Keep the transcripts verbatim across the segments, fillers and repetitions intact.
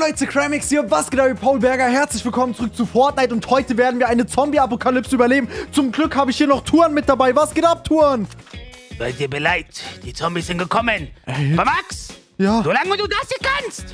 Leute, Cramix hier, was geht ab, Paul Berger, herzlich willkommen zurück zu Fortnite und heute werden wir eine Zombie-Apokalypse überleben. Zum Glück habe ich hier noch Tuan mit dabei. Was geht ab, Tuan? Seid ihr bereit? Die Zombies sind gekommen. Ey. Aber Max, Ja. solange du das hier kannst,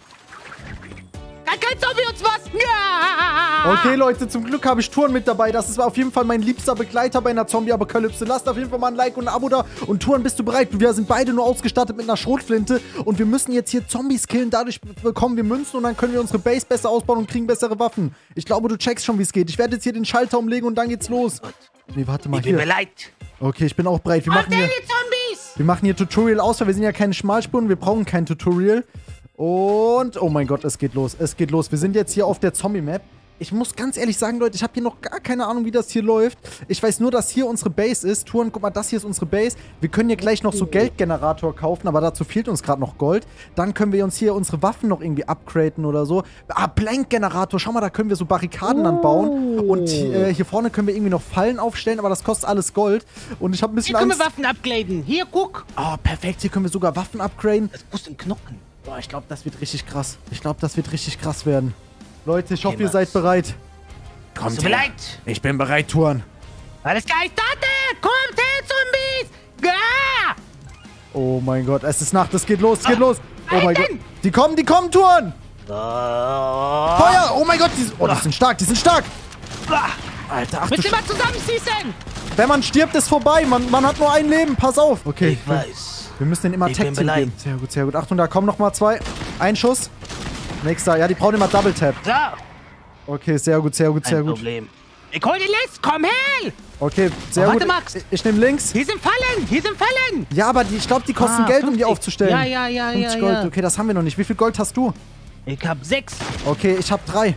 kann kein Zombie uns was. Ja. Okay, Leute, zum Glück habe ich Tuan mit dabei. Das ist auf jeden Fall mein liebster Begleiter bei einer Zombie-Apokalypse. Lasst auf jeden Fall mal ein Like und ein Abo da. Und Tuan, bist du bereit? Wir sind beide nur ausgestattet mit einer Schrotflinte. Und wir müssen jetzt hier Zombies killen. Dadurch bekommen wir Münzen und dann können wir unsere Base besser ausbauen und kriegen bessere Waffen. Ich glaube, du checkst schon, wie es geht. Ich werde jetzt hier den Schalter umlegen und dann geht's los. Nee, warte mal Ich bin hier. bereit. Okay, ich bin auch bereit. Wir Auf machen denn hier, die Zombies! wir machen hier Tutorial aus, weil wir sind ja keine Schmalspuren. Wir brauchen kein Tutorial. Und, oh mein Gott, es geht los. Es geht los. Wir sind jetzt hier auf der Zombie-Map. Ich muss ganz ehrlich sagen, Leute, ich habe hier noch gar keine Ahnung, wie das hier läuft. Ich weiß nur, dass hier unsere Base ist. Tuan, guck mal, das hier ist unsere Base. Wir können hier gleich noch so Geldgenerator kaufen, aber dazu fehlt uns gerade noch Gold. Dann können wir uns hier unsere Waffen noch irgendwie upgraden oder so. Ah, Blank-Generator. Schau mal, da können wir so Barrikaden dann bauen. Und äh, hier vorne können wir irgendwie noch Fallen aufstellen, aber das kostet alles Gold. Und ich habe ein bisschen Hier können Angst. wir Waffen upgraden. Hier, guck. Oh, perfekt. Hier können wir sogar Waffen upgraden. Das kostet Knochen. Boah, ich glaube, das wird richtig krass. Ich glaube, das wird richtig krass werden. Leute, ich hoffe, Okay, ihr seid Max. bereit. Bist du bereit? Ich bin bereit, Tuan. Alles klar, ich starte. Kommt her, Zombies. Ja. Oh mein Gott, es ist Nacht, es geht los, es geht Ah, los. Oh mein Gott. Alten! Die kommen, die kommen, Tuan. Oh. Feuer, oh mein Gott. Die, oh, die sind stark, die sind stark. Ah. Alter, ach du Willst du Sch mal zusammenschießen? Wenn man stirbt, ist vorbei. Man, man hat nur ein Leben, pass auf. Okay, Ich weiß. wir müssen den immer Ich bin Tag-Team bereit. geben. Sehr gut, sehr gut. Achtung, da kommen noch mal zwei. Ein Schuss. Nächster, ja, die brauchen immer Double-Tap. So, Okay, sehr gut, sehr gut, sehr kein gut. Problem. Ich hol die List, komm her. Okay, sehr Oh, warte, gut. Max. Ich, ich nehme links. Hier sind Fallen, hier sind Fallen. Ja, aber die, ich glaube, die kosten Ah, Geld, um die fünfzig. aufzustellen. Ja, ja, ja, fünfzig ja, Gold. ja. Okay, das haben wir noch nicht. Wie viel Gold hast du? Ich hab sechs. Okay, ich habe drei.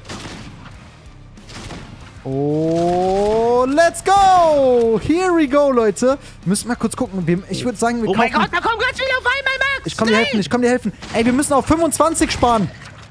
Oh, let's go! Here we go, Leute. Müssen mal kurz gucken. Wir, ich würde sagen, wir Oh mein kaufen... Gott, da kommen ganz viele auf einmal, Max. Ich komm dir helfen, ich komm dir helfen. Ey, wir müssen auf fünfundzwanzig sparen.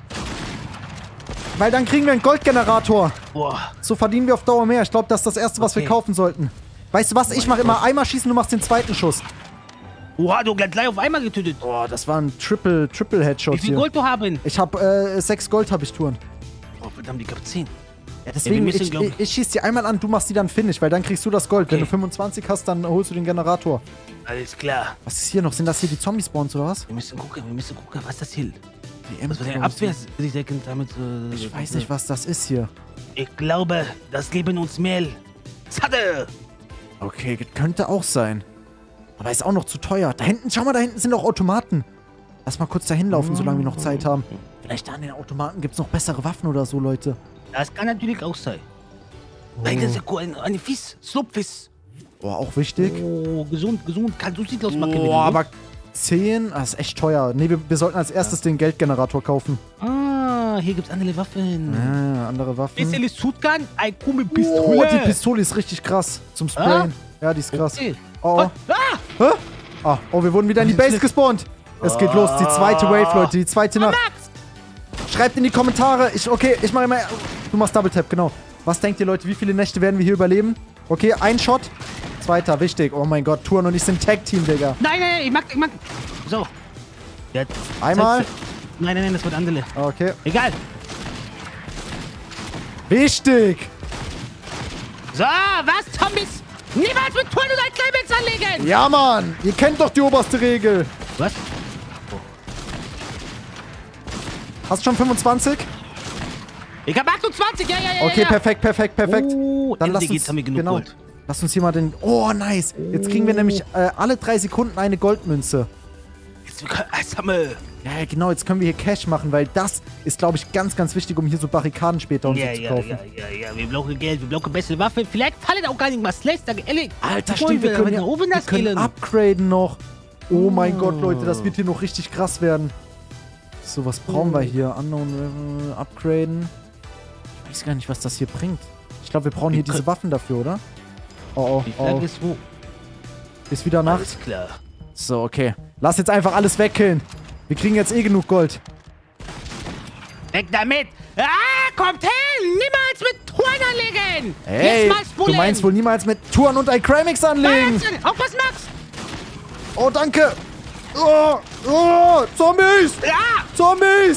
Weil dann kriegen wir einen Goldgenerator. Boah. So verdienen wir auf Dauer mehr. Ich glaube, das ist das Erste, was wir Okay. kaufen sollten. Weißt du was? Ich mache immer einmal schießen, du machst den zweiten Schuss. Oha, du hast gleich auf einmal getötet. Boah, das war ein Triple, Triple Headshot Wie viel hier. Gold du haben? Ich habe äh, sechs Gold, habe ich Touren. Oh, verdammt, ich hab zehn. Ja, deswegen, müssen, ich, glaub- ich, ich schieß die einmal an, du machst die dann finish, weil dann kriegst du das Gold. Wenn Okay. du fünfundzwanzig hast, dann holst du den Generator. Alles klar. Was ist hier noch? Sind das hier die Zombie-Spawns oder was? Wir müssen gucken, wir müssen gucken, was das hier. Die Das war der Endboss. Abwehr damit. Äh, Ich weiß nicht, was das ist hier. Ich glaube, das geben uns Mehl. Zade! Okay, könnte auch sein. Aber ist auch noch zu teuer. Da hinten, schau mal, da hinten sind auch Automaten. Lass mal kurz dahin laufen, solange wir noch Zeit haben. Vielleicht da an den Automaten gibt es noch bessere Waffen oder so, Leute. Das kann natürlich auch sein. Nein, das ist ja cool. Ein, eine Fisch, Slopfisch. Boah, auch wichtig. Oh, gesund, gesund. Kann so sieht aus, Macke. Boah, aber zehn? Das ist echt teuer. Nee, wir, wir sollten als erstes den Geldgenerator kaufen. Ah, hier gibt's andere Waffen. Ah, andere Waffen. Bisschen ist Shotgun, ein Kumme Oh, Pistole. die Pistole ist richtig krass zum Sprayen. Ja, die ist krass. Okay. Oh, oh. Ah! Hä? Ah, oh, wir wurden wieder in die Base gespawnt. Es geht los, die zweite Wave, Leute, die zweite Nacht. Max! Schreibt in die Kommentare. Ich, okay, ich mache immer... Du machst Double Tap, genau. Was denkt ihr, Leute, wie viele Nächte werden wir hier überleben? Okay, ein Shot. Zweiter, wichtig. Oh mein Gott, Tuan und ich sind Tag-Team, Digga. Nein, nein, ich mag, ich mag. So. Jetzt. Einmal. Nein, nein, nein, das wird andere. Okay. Egal. Wichtig. So, was, Zombies? Niemals mit Touren oder Climax anlegen! Ja, Mann. Ihr kennt doch die oberste Regel. Was? Hast du schon fünfundzwanzig? Ich hab achtundzwanzig, ja, ja, ja. Okay, ja. perfekt, perfekt, perfekt. Oh, Dann lass endlich uns, geht's, haben wir genug genau, Gold. lass uns hier mal den... Oh, nice. Jetzt kriegen wir nämlich äh, alle drei Sekunden eine Goldmünze. Jetzt, wir können, jetzt haben wir... Ja, ja, genau. Jetzt können wir hier Cash machen, weil das ist, glaube ich, ganz, ganz wichtig, um hier so Barrikaden später und Ja, so zu ja, kaufen. ja, ja, ja, wir brauchen Geld, wir brauchen bessere Waffen. Vielleicht fallen auch gar nicht mal Slash, ehrlich. Alter, stimmt, wir können, ja, oben wir das können killen. upgraden noch. Oh mein Gott, Leute, das wird hier noch richtig krass werden. So, was brauchen wir hier? Unknown äh, upgraden. Ich weiß gar nicht, was das hier bringt. Ich glaube, wir brauchen hier Wir diese Waffen dafür, oder? Oh, Die oh, Frage oh. ist, wo? Ist wieder Nacht. Alles klar. So, okay. Lass jetzt einfach alles wegkillen. Wir kriegen jetzt eh genug Gold. Weg damit! Ah, kommt her! Niemals mit Touren anlegen! Ey, Jetzt mal du spulen! meinst wohl niemals mit Touren und iCramix anlegen? Wahnsinn! Aufpass, Max! Oh, danke. Oh, oh, Zombies! Ja! Zombies!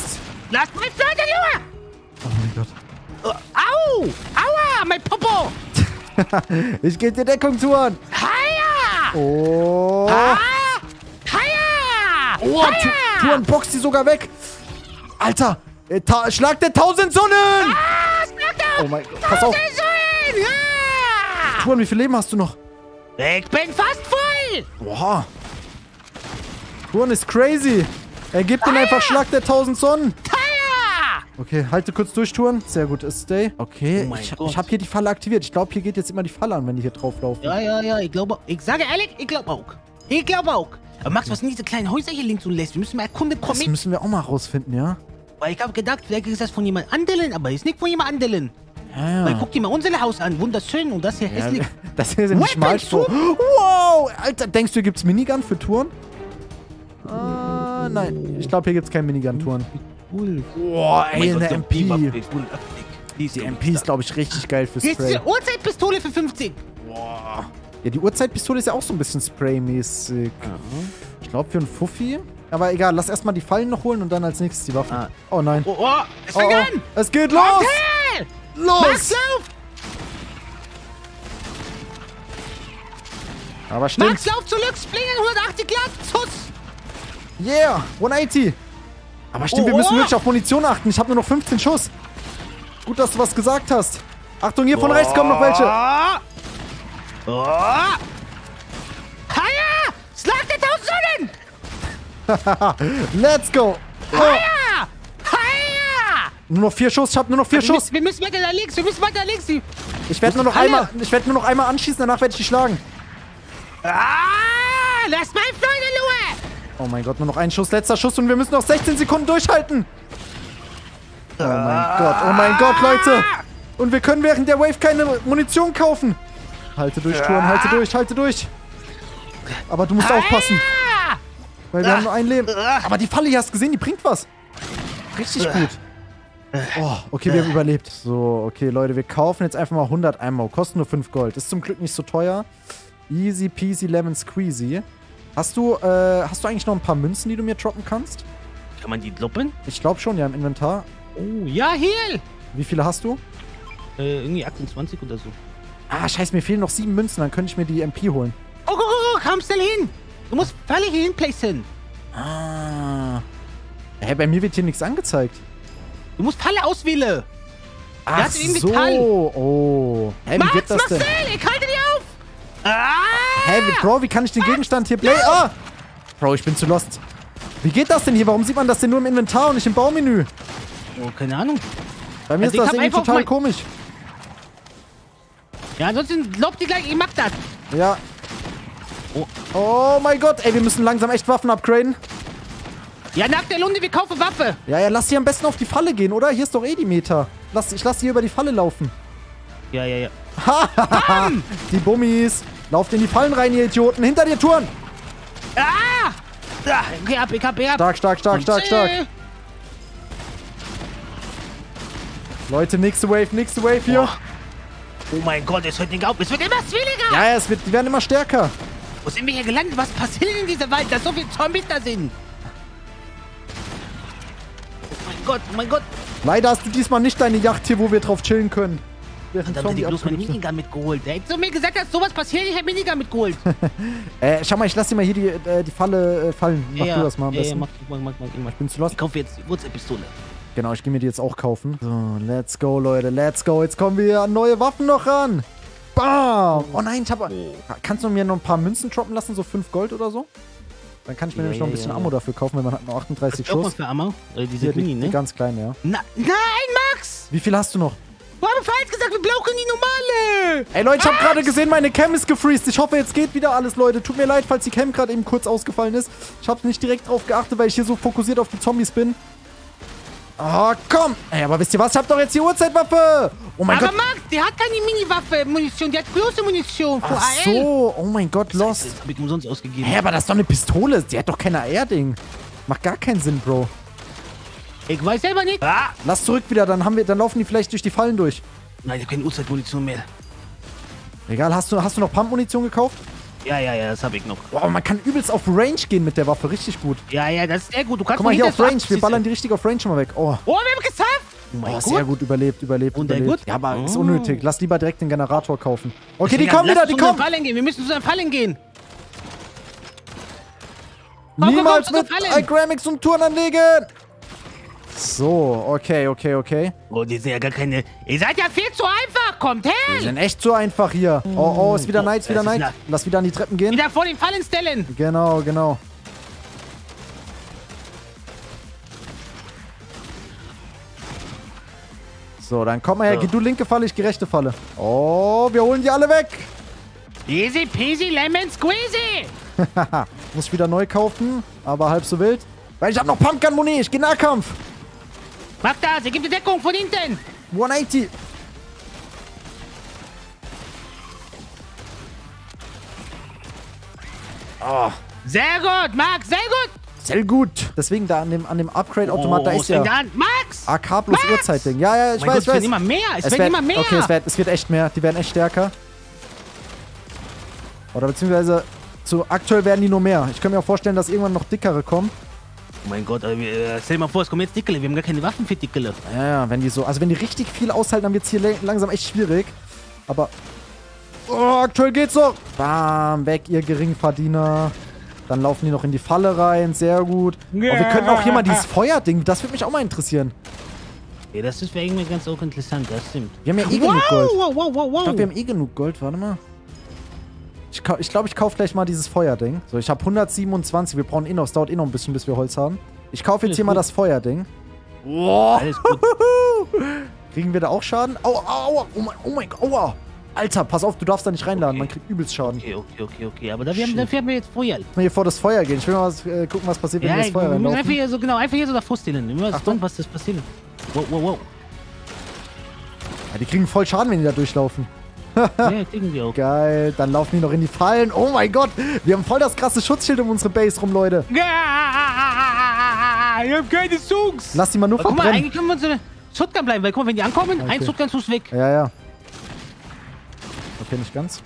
Lass mich Leute in Ruhe! Oh mein Gott. Oh, au! Aua! Mein Popo! Ich gebe dir Deckung, Tuan. Haja! Oh. Ah! Haja! Oh, Tu- Tuan boxt die sogar weg. Alter. äh, Ta Schlag der tausend Sonnen. Ah, schlag da! Oh mein Gott. Pass auf. Tausend Säulen! Ja! Tuan, wie viel Leben hast du noch? Ich bin fast voll! Boah. Tuan ist crazy. Er gibt ihm einfach Schlag der tausend Sonnen. Haja! Okay, halte kurz durch, Tuan. Sehr gut, ist Stay. Okay, Oh mein ich, Gott. ich habe hier die Falle aktiviert. Ich glaube, hier geht jetzt immer die Falle an, wenn die hier drauf laufen. Ja, ja, ja, ich glaube, ich sage ehrlich, ich glaube auch. Ich glaube auch. Aber Max, was sind diese kleinen Häuser hier links und rechts? Wir müssen mal erkunden, komm Das mit. müssen wir auch mal rausfinden, ja? Weil ich habe gedacht, vielleicht ist das von jemand anderen, aber ist nicht von jemand anderen. Ja, Weil ja. guck dir mal unser Haus an, wunderschön und das hier Ja, hässlich. das hier sind die Weapons, Schmalspur. Wow! Alter, denkst du, hier gibt's Minigun für Touren? Ah, nein. Ich glaube, hier gibt's keine Minigun-Touren. Cool. Boah, Oh mein ey, Gott, eine der M P. B-Waffe ist cool. Die Die M P ist, glaube ich, richtig geil für Hier ist Spray. diese Uhrzeitpistole für fünfzig. Boah. Ja, die Uhrzeitpistole ist ja auch so ein bisschen Spray-mäßig. Ich glaube, für einen Fuffi. Aber egal, lass erstmal die Fallen noch holen und dann als nächstes die Waffen. Ah. Oh nein. Oh, oh, es Oh, fängt oh. an. Es geht los! Kommt her! Los! Max, lauf! Aber stimmt. Max, lauf zurück, springen, hundertachtzig Grad, Schuss. Yeah, hundertachtzig. Aber stimmt, Oh, wir müssen oh. wirklich auf Munition achten. Ich habe nur noch fünfzehn Schuss. Gut, dass du was gesagt hast. Achtung, hier von rechts kommen noch welche. Oh. Oh. Haja! Schlag der tausend Sonnen! Let's go. Oh. Haja! Haja! Nur noch vier Schuss. Ich habe nur noch vier Wir Schuss. müssen, wir müssen weiter nach links, wir müssen weiter nach links. Die- Ich werde nur noch Alle. einmal, ich werde nur noch einmal anschießen. Danach werde ich die schlagen. Ah! Lass mein Freund in Ruhe! Oh mein Gott, nur noch ein Schuss, letzter Schuss und wir müssen noch sechzehn Sekunden durchhalten. Oh mein Gott, oh mein Gott, Leute. Und wir können während der Wave keine Munition kaufen. Halte durch, Touren, halte durch, halte durch. Aber du musst aufpassen, Ah! weil wir haben nur ein Leben. Aber die Falle hier, hast du gesehen, die bringt was. Richtig gut. Oh, okay, wir haben überlebt. So, okay, Leute, wir kaufen jetzt einfach mal hundert Ammo. Kostet nur fünf Gold. Ist zum Glück nicht so teuer. Easy peasy lemon squeezy. Hast du, äh, hast du eigentlich noch ein paar Münzen, die du mir droppen kannst? Kann man die kloppen? Ich glaube schon, ja, im Inventar. Oh, ja, hier! Wie viele hast du? Äh, irgendwie achtundzwanzig oder so. Ah, scheiße, mir fehlen noch sieben Münzen, dann könnte ich mir die M P holen. Oh, oh, oh, komm schnell hin! Du musst Falle hier hinplacen. Ah. Hä, bei mir wird hier nichts angezeigt. Du musst Falle auswählen. Ach hat irgendwie so, Fall. oh. Hä, wie Max, geht das denn? Marcel, ich halte dich auf! Ah! Hä, wie, Bro, wie kann ich den Gegenstand hier play... Ah! Bro, ich bin zu lost. Wie geht das denn hier? Warum sieht man das denn nur im Inventar und nicht im Baumenü? Oh, keine Ahnung. Bei mir Also ist das ich hab irgendwie einfach total mein- komisch. Ja, ansonsten glaubt ihr gleich, ich mag das. Ja. Oh. Oh mein Gott, ey, wir müssen langsam echt Waffen upgraden. Ja, nach der Runde, wir kaufen Waffe. Ja, ja, lass sie am besten auf die Falle gehen, oder? Hier ist doch eh die Meter. Lass, ich lass sie hier über die Falle laufen. Ja, ja, ja. Die Bummis. Lauft in die Fallen rein, ihr Idioten. Hinter dir, Touren. Ah! Ah, ich hab, ich hab, ich hab. Stark, stark, stark, stark, stark. Leute, nächste Wave, nächste Wave hier. Boah. Oh mein Gott, es hört nicht auf. Es wird immer schwieriger. Ja, ja, es wird, die werden immer stärker. Wo sind wir hier gelandet? Was passiert in diesem Wald, dass so viele Zombies da sind? Oh mein Gott, oh mein Gott. Leider hast du diesmal nicht deine Yacht hier, wo wir drauf chillen können. Während Verdammt, hätte ich bloß meine Zombie-Apokalypse. Minigun mitgeholt. Er hätte zu mir gesagt, dass sowas passiert, ich hätte Minigun mitgeholt. Äh, schau mal, ich lass dir mal hier die, äh, die Falle äh, fallen. Mach ja, du das mal am ja, besten. Ja, mach, mach, mach, mach, mach. Ich bin zu lost. Ich kaufe jetzt die Wurzelpistole. Genau, ich gehe mir die jetzt auch kaufen. So, let's go, Leute, let's go. Jetzt kommen wir an neue Waffen noch ran. Bam! Oh nein, ich habe... Kannst du mir noch ein paar Münzen droppen lassen, so fünf Gold oder so? Dann kann ich mir Ja, nämlich noch ein ja, bisschen ja, Ammo ja. dafür kaufen, weil man hat nur achtunddreißig Was Schuss. für Ammo? Äh, diese Hier, die, Mini, die ne? ganz kleine, ja. Na, nein, Max! Wie viel hast du noch? Wir haben falsch gesagt, wir brauchen die normale! Ey Leute, ich habe Was? gerade gesehen, meine Cam ist gefreezed. Ich hoffe, jetzt geht wieder alles, Leute. Tut mir leid, falls die Cam gerade eben kurz ausgefallen ist. Ich habe nicht direkt drauf geachtet, weil ich hier so fokussiert auf die Zombies bin. Ah, komm! Ey, aber wisst ihr was? Ich hab doch jetzt die Uhrzeitwaffe! Oh mein Aber Gott! Max, die hat keine Mini-Waffe-Munition, die hat große Munition für Ach A L. so, oh mein Gott, Lost. Das hab ich umsonst ausgegeben. Hä, aber das ist doch eine Pistole. Die hat doch kein A R-Ding. Macht gar keinen Sinn, Bro. Ich weiß selber nicht. Ah! Lass zurück wieder, dann, haben wir, dann laufen die vielleicht durch die Fallen durch. Nein, ich hab keine Uhrzeitmunition mehr. Egal, hast du, hast du noch Pump-Munition gekauft? Ja, ja, ja, das habe ich noch. Wow, man kann übelst auf Range gehen mit der Waffe. Richtig gut. Ja, ja, das ist sehr gut. Du kannst Guck mal hier auf hinter- Range. Wir ballern die richtig auf Range schon mal weg. Oh, Oh, wir haben es geschafft! Oh mein oh Gott. sehr gut. Überlebt, überlebt, Und der überlebt. gut? Ja, aber ist Oh. unnötig. Lass lieber direkt den Generator kaufen. Okay, die Deswegen, kommen lass wieder, uns die zu unseren kommen. Fallen gehen. Wir müssen zu unseren Fallen gehen. komm, Niemals komm, mit zu unseren Fallen. Igramix und Touren anlegen. So, okay, okay, okay. Oh, die sind ja gar keine... Ihr seid ja viel zu einfach. Kommt Die her. sind echt so einfach hier. Oh, oh, ist wieder Oh, Night, ist wieder das ist Night. na- Lass wieder an die Treppen gehen. Wieder vor den Fallen stellen. Genau, genau. So, dann komm mal her. So. Geh du linke Falle, ich geh rechte Falle. Oh, wir holen die alle weg. Easy peasy lemon squeezy. Haha, muss ich wieder neu kaufen, aber halb so wild. Weil ich hab noch Pumpgun-Muni, ich geh Nahkampf. Mach das. Ihr gebt die Deckung von hinten. hundertachtzig. Oh, Sehr gut, Max. Sehr gut. sehr gut. Deswegen da an dem, an dem Upgrade-Automat, da oh, ist was fängt ja an? Max. A K plus Max! Uhrzeit-Ding. Ja, ja, ich mein weiß, Gott, ich es weiß. wird immer mehr. Es, wird werd- immer mehr. Okay, es wird, es wird echt mehr. Die werden echt stärker. Oder beziehungsweise zu, aktuell werden die nur mehr. Ich kann mir auch vorstellen, dass irgendwann noch dickere kommen. Oh mein Gott, äh, wir- stell dir mal vor, es kommen jetzt Dickele. Wir haben gar keine Waffen für Dickele. Ja, ja, wenn die so. Also wenn die richtig viel aushalten, dann wird es hier le- langsam echt schwierig. Aber. Oh, aktuell geht's noch. Bam, weg, ihr Geringverdiener. Dann laufen die noch in die Falle rein. Sehr gut. Oh, wir könnten auch hier mal dieses Feuerding. Das würde mich auch mal interessieren. Ja, das ist für irgendwie ganz auch interessant, das stimmt. Wir haben ja eh Wow, genug Gold. wow, wow, wow, Ich wow. glaube, wir haben eh genug Gold. Warte mal. Ich glaube, ich, glaub, ich kaufe gleich mal dieses Feuerding. So, ich habe hundertsiebenundzwanzig. Wir brauchen eh noch. Es dauert eh noch ein bisschen, bis wir Holz haben. Ich kaufe jetzt Alles hier mal gut. das Feuerding. Wow. Alles gut. Kriegen wir da auch Schaden? Aua, aua, oh mein, oh mein Gott, aua. Alter, pass auf, du darfst da nicht reinladen. Okay. Man kriegt übelst Schaden. Okay, okay, okay, okay. Aber da wir haben, Shit. dafür haben wir jetzt Feuer. Ich will hier vor das Feuer gehen. Ich will mal was, äh, gucken, was passiert, wenn Ja, wir das Feuer wir müssen einfach reinlaufen. hier so, genau, einfach hier so davor stehen. Wir müssen Achtung. sehen, was das passiert. Wow, wow, wow. Ja, die kriegen voll Schaden, wenn die da durchlaufen. Ja, kriegen wir auch. Geil, dann laufen die noch in die Fallen. Oh mein Gott, wir haben voll das krasse Schutzschild um unsere Base rum, Leute. Ja, ich hab keine Songs. Lass die mal nur Aber guck mal, verbrennen. eigentlich können wir uns so eine Shotgun bleiben, weil guck mal, wenn die ankommen, Okay. ein Shotgun-Schuss weg. Ja, ja. Okay, nicht ganz.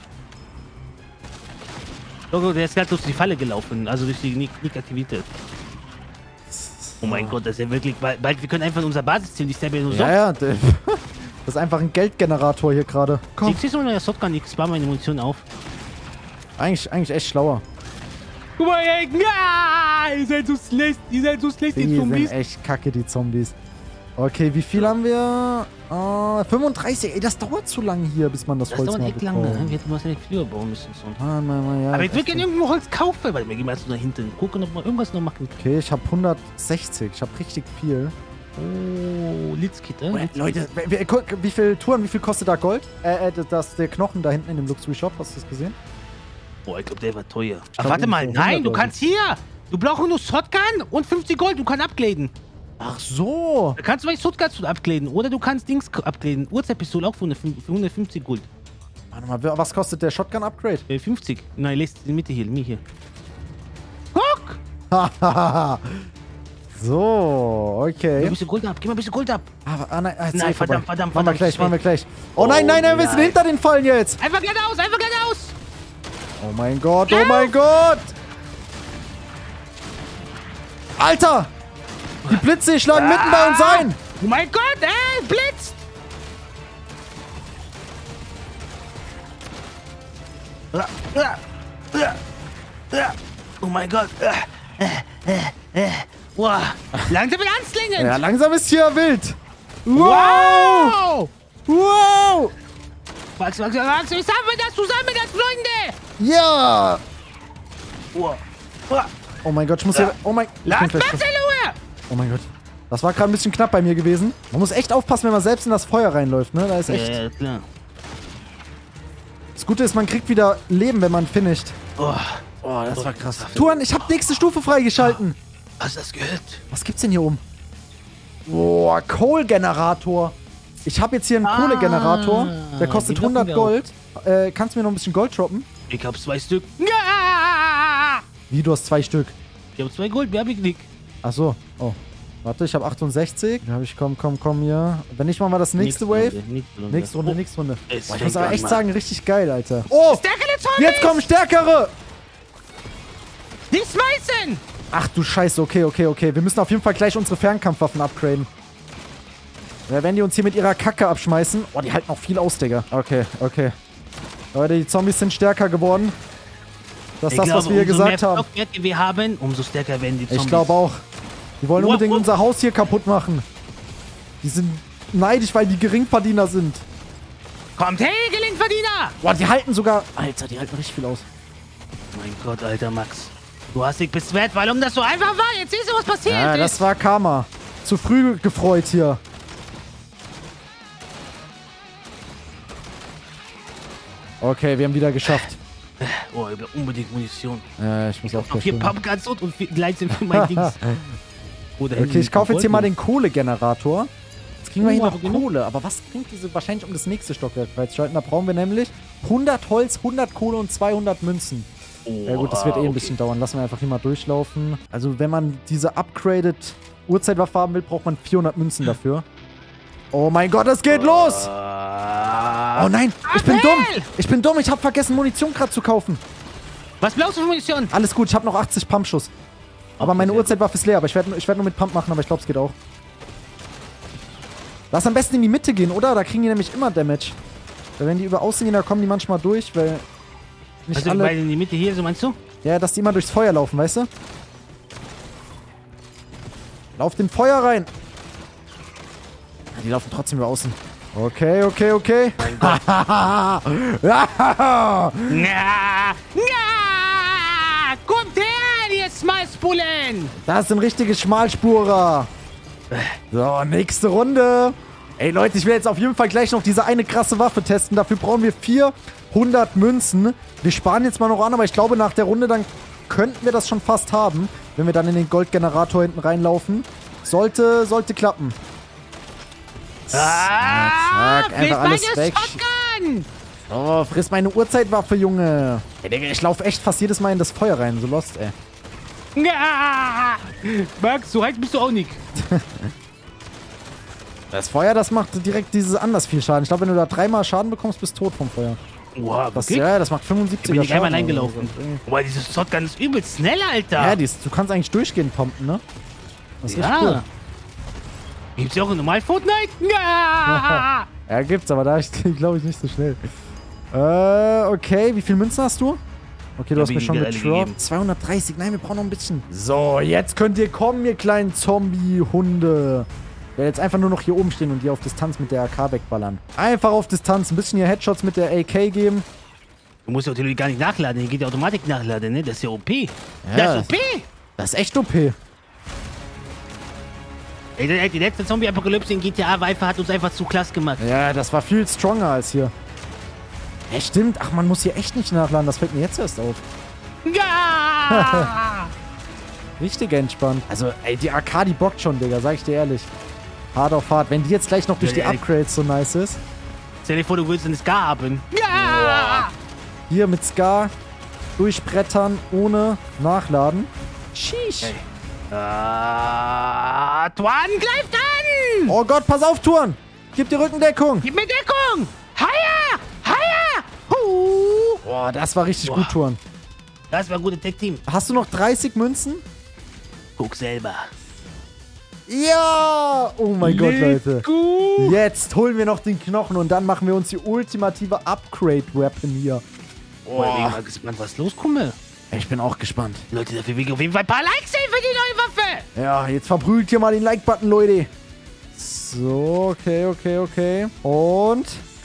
Logo, der ist gerade durch die Falle gelaufen, also durch die Nick-Aktivität. Oh mein Gott, das ist ja wirklich, bald, bald wir können einfach unser Basisziel, die Stabby nur so. Ja, ja. d- Das ist einfach ein Geldgenerator hier gerade. Komm. Ich zieh's mal mit der Shotgun, ich spare meine Munition auf. Eigentlich, eigentlich echt schlauer. Guck mal, ey, ja, ihr seid so schlecht, ihr seid so schlecht, Die die Zombies. sind echt kacke, die Zombies. Okay, wie viel haben wir? Äh, fünfunddreißig. Ey, das dauert zu lange hier, bis man das, Das Holz dauert mal echt lange, bekommt. ne? Wir hätten was nicht früher bauen müssen. So. Ah, mal, mal, ja, Aber ich würde echt. gerne irgendwo Holz kaufen, weil wir gehen mal so nach hinten. Gucken, ob wir irgendwas noch machen. Okay, ich habe hundertsechzig. Ich habe richtig viel. Oh, Litzkit, äh? Litzkit. Leute, wie, wie, guck, wie viel Touren, wie viel kostet da Gold? Äh, äh, das, der Knochen da hinten in dem Luxury Shop, hast du das gesehen? Boah, ich glaube, der war teuer. glaub, Ach, warte mal, irgendwo nein, hundert du oder kannst hier. Du brauchst nur Shotgun und fünfzig Gold, du kannst upgraden. Ach so. Da kannst du bei Shotgun upgraden oder du kannst Dings upgraden. Uhrzeitpistole auch für hundertfünfzig Gold. Warte mal, was kostet der Shotgun-Upgrade? Äh, fünfzig. Nein, lässt in die Mitte hier, mir hier. Guck! Hahaha. So, Gib okay. ein bisschen Gold ab, gib mal ein bisschen Gold ab. Ah, ah, nein, ah, jetzt Nein, ist eh vorbei. verdammt, verdammt, Machen wir verdammt, gleich, ist machen wir weg. gleich. Oh, Oh, nein, nein, nein, wir sind nein. hinter den Fallen jetzt. Einfach geradeaus, einfach geradeaus! Oh mein Gott, oh mein Gott. Alter. Die Blitze schlagen mitten bei uns ein. Oh mein Gott, ey, blitzt! Oh mein Gott. Wow. Langsam wieder anslingen! Ja, langsam ist hier wild. Wow! Wow. Max, Max, Max, zusammen das, zusammen das, Freunde! Ja. Wow. Wow. Oh mein Gott, ich muss hier... Oh mein... ich bin Lass gleich- Max in Ruhe! Oh mein Gott. Das war gerade ein bisschen knapp bei mir gewesen. Man muss echt aufpassen, wenn man selbst in das Feuer reinläuft, ne? Da ist echt... Ja, ja, klar. Das Gute ist, man kriegt wieder Leben, wenn man finisht. Oh, Oh, das war krass. Tuan, ich hab nächste Stufe freigeschalten. hast du das gehört? Was gibt's denn hier oben? Boah, Kohlgenerator. Ich habe jetzt hier einen Ah, Kohlegenerator. Der kostet den hundert brauchen wir Gold. Äh, kannst du mir noch ein bisschen Gold droppen? Ich hab zwei Stück. Ja! Wie, du hast zwei Stück? Ich hab zwei Gold, wir haben geknickt. Ach so. Oh. Warte, ich habe achtundsechzig. Da habe ich, komm, komm, komm hier. Wenn nicht, machen wir das nächste Wave. Nächste Runde, nächste Runde. Nächste Runde. Oh, Boah, ich muss aber echt sagen, richtig geil, Alter. Oh, stärkere Zombies! Jetzt kommen stärkere! Die schmeißen! Ach du Scheiße, okay, okay, okay. Wir müssen auf jeden Fall gleich unsere Fernkampfwaffen upgraden. Ja, wenn die uns hier mit ihrer Kacke abschmeißen. Oh, die halten auch viel aus, Digga. Okay, okay. Leute, die Zombies sind stärker geworden. Das ist das, glaube, was wir hier gesagt umso mehr haben. Stockwerke wir haben, umso stärker werden die Zombies. Ich glaube auch. Die wollen Wow, unbedingt wow. unser Haus hier kaputt machen. Die sind neidisch, weil die Geringverdiener sind. Kommt her, Geringverdiener! Boah, die halten sogar... Alter, die halten richtig viel aus. Mein Gott, alter Max. Du hast dich beschwert, weil um das so einfach war. Jetzt siehst du, was passiert Ja, ist. das war Karma. Zu früh gefreut hier. Okay, wir haben wieder geschafft. Oh, ich brauch unbedingt Munition. Ja, ich muss auch Noch vier gleich Pumpguns und, und vier Gleitsen für mein Dings. Oder Okay, ich kaufe jetzt hier mal den Kohlegenerator. Jetzt kriegen wir Oh, hier aber noch genug. Kohle. Aber was bringt diese wahrscheinlich, um das nächste Stockwerk freizuschalten? Da brauchen wir nämlich hundert Holz, hundert Kohle und zweihundert Münzen. Oh, Ja gut, das wird eh ein okay. bisschen dauern. Lassen wir einfach hier mal durchlaufen. Also wenn man diese upgraded Uhrzeitwaffe haben will, braucht man vierhundert Münzen dafür. Oh mein Gott, es geht los! Ah. Oh nein, ich bin Appell! dumm! Ich bin dumm, ich habe vergessen, Munition gerade zu kaufen. Was brauchst du für Munition? Alles gut, ich habe noch achtzig Pumpschuss. Aber Okay, meine sehr Uhrzeitwaffe ist leer, aber ich werde ich werd nur mit Pump machen, aber ich glaube, es geht auch. Lass am besten in die Mitte gehen, oder? Da kriegen die nämlich immer Damage. Weil wenn die über außen gehen, da kommen die manchmal durch, weil nicht Also, alle... weil in die Mitte hier, so meinst du? Ja, dass die immer durchs Feuer laufen, weißt du? Lauf den Feuer rein! Ja, die laufen trotzdem über außen. Okay, okay, okay. Mein Gott. Ja. Na, na, kommt her, ihr Schmalzbullen! Das sind richtige Schmalspurer. So, nächste Runde. Ey, Leute, ich will jetzt auf jeden Fall gleich noch diese eine krasse Waffe testen. Dafür brauchen wir vierhundert Münzen. Wir sparen jetzt mal noch an, aber ich glaube, nach der Runde dann könnten wir das schon fast haben. Wenn wir dann in den Goldgenerator hinten reinlaufen. Sollte, sollte klappen. Ah, zack, einfach alles weg. Shotgun! Oh, friss meine Uhrzeitwaffe, Junge. Ey, Digga, ich laufe echt fast jedes Mal in das Feuer rein. So lost, ey. Ja! Max, so heiß bist du auch nicht. Das Feuer, das macht direkt dieses anders viel Schaden. Ich glaube, wenn du da dreimal Schaden bekommst, bist du tot vom Feuer. Wow, Das, okay. ja, das macht Ich fünfundsiebziger bin nicht einmal Schaden. eingelaufen. Boah, dieses Shotgun ist übelst schnell, Alter. Ja, die ist, du kannst eigentlich durchgehend pumpen, ne? Das ist ja. richtig cool. Gibt's ja auch in normal Fortnite? Ja! Ja, gibt's, aber da ich glaube ich nicht so schnell. Äh, okay, wie viel Münzen hast du? Okay, du Ja, hast mir weniger schon alle gegeben. getroppt. zweihundertdreißig, nein, wir brauchen noch ein bisschen. So, jetzt könnt ihr kommen, ihr kleinen Zombie-Hunde. Ich werde jetzt einfach nur noch hier oben stehen und die auf Distanz mit der A K wegballern. Einfach auf Distanz, ein bisschen hier Headshots mit der A K geben. Du musst ja natürlich gar nicht nachladen, hier geht ja Automatik nachladen, ne? Das ist ja O P. Ja. Das ist O P! Das ist echt O P. Ey, die letzte Zombie-Apokalypse in G T A Viper hat uns einfach zu klasse gemacht. Ja, das war viel stronger als hier. Ja, stimmt. Ach, man muss hier echt nicht nachladen. Das fällt mir jetzt erst auf. Ja! Richtig entspannt. Also, ey, die A K, die bockt schon, Digga. Sag ich dir ehrlich. Hard auf hard. Wenn die jetzt gleich noch durch die Ja, ja. Upgrades so nice ist. Stell dir vor, du willst eine Ska haben. Ja! Hier mit Scar durchbrettern ohne Nachladen. Sheesh. Hey. Ah, Tuan greift an! Oh Gott, pass auf, Tuan. Gib dir Rückendeckung. Gib mir Deckung! Haier! Haier! Huh! Boah, das war richtig Boah. gut, Tuan. Das war ein gutes Tech-Team. Hast du noch dreißig Münzen? Guck selber. Ja! Oh mein Gott, Leute. Gut. Jetzt holen wir noch den Knochen und dann machen wir uns die ultimative Upgrade-Weapon hier. Oh, ich bin mal gespannt, was loskommt. Ich bin auch gespannt. Leute, dafür will ich auf jeden Fall ein paar Likes sehen für die neue Waffe. Ja, jetzt verprügelt hier mal den Like-Button, Leute. So, okay, okay, okay. Und...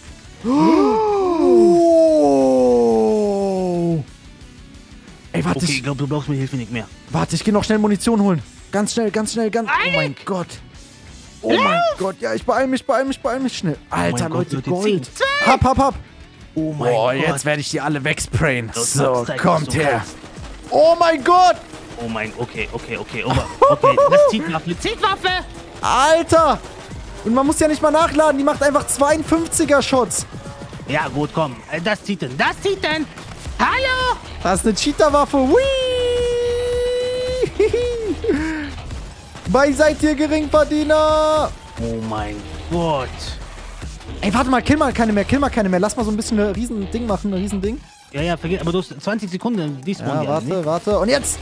Oh. Ey, warte, Okay, ich ich, glaube, du brauchst mir Hilfe nicht mehr. warte, ich gehe noch schnell Munition holen. Ganz schnell, ganz schnell, ganz... Oh Eilig! mein Gott. Oh mein Gott, ja, ich beeil mich, beeil mich, beeil mich schnell. Alter, mein Gott, Leute, Leute, Gold. zehn, Hab, hab, hab. Oh mein Boah, Gott. jetzt werde ich die alle wegsprayen. Das So, zeigt, kommt was du her. kannst. Oh mein Gott. Oh mein, okay, okay, okay. Oh, okay, das zieht Waffe. Zieht Waffe! Alter. Und man muss ja nicht mal nachladen. Die macht einfach zweiundfünfziger Shots. Ja, gut, komm. Äh, Das zieht denn, das zieht denn. Hallo! Das ist eine Cheater-Waffe. Whee! Weil seid ihr Geringverdiener? Oh mein Gott. Ey, warte mal, kill mal keine mehr, kill mal keine mehr. Lass mal so ein bisschen ein Riesending machen, ein Riesending. Ja, ja, vergiss, aber du hast zwanzig Sekunden. Diesmal Ja, warte, warte. Und jetzt!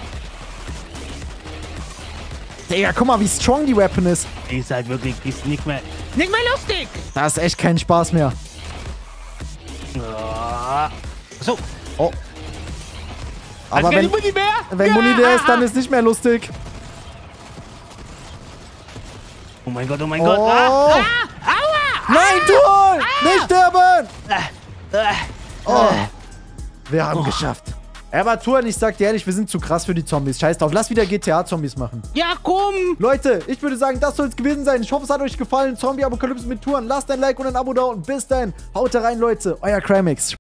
Digga, guck mal, wie strong die Weapon ist. Die ist halt wirklich, die ist nicht mehr, nicht mehr lustig. Das ist echt kein Spaß mehr. Ja. So. Oh. Hast Aber du keine wenn, Muni mehr? wenn Ja, Muni der ah, ist, dann ah. ist nicht mehr lustig. Oh mein Gott, oh mein Oh. Gott. Ah, ah, aua. Nein, Tuan! Nicht sterben! Ah, ah, Oh. Wir haben geschafft. Aber Tuan, ich sag dir ehrlich, wir sind zu krass für die Zombies. Scheiß drauf, lass wieder G T A-Zombies machen. Ja, komm. Leute, ich würde sagen, das soll es gewesen sein. Ich hoffe, es hat euch gefallen. Zombie-Apokalypse mit Tuan. Lasst ein Like und ein Abo da und bis dahin. Haut rein, Leute. Euer Crimix.